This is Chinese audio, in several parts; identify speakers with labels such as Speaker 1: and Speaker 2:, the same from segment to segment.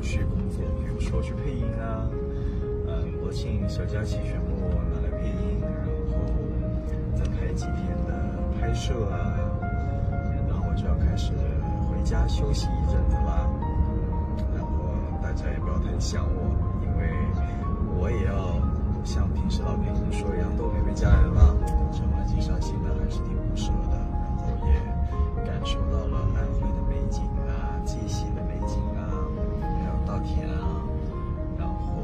Speaker 1: 续工作，比如说去配音啊，国庆小假期全部拿来配音，然后再拍几天的拍摄啊，然后就要开始回家休息一阵子啦。然后大家也不要太想我，因为我也要像平时老跟你们说一样，都陪家人了。这环境伤心的还是挺不舍的，然后也感受到了安徽的美景啊，绩溪的美景啊，还有稻田啊，然后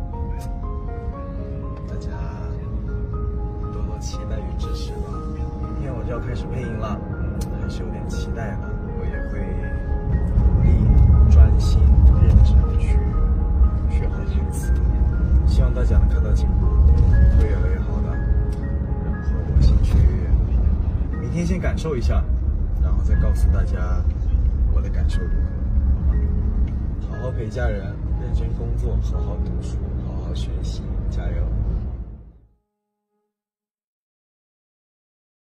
Speaker 1: 大家多多期待与支持吧。明天我就要开始配音了，还是有点期待的。我也会努力、专心、认真的去学好这个词，希望大家能看到进步，会越来越好的。然后我先去，明天先感受一下，然后再告诉大家我的感受如何。好好陪家人，认真工作，好好读书，好好学习，加油！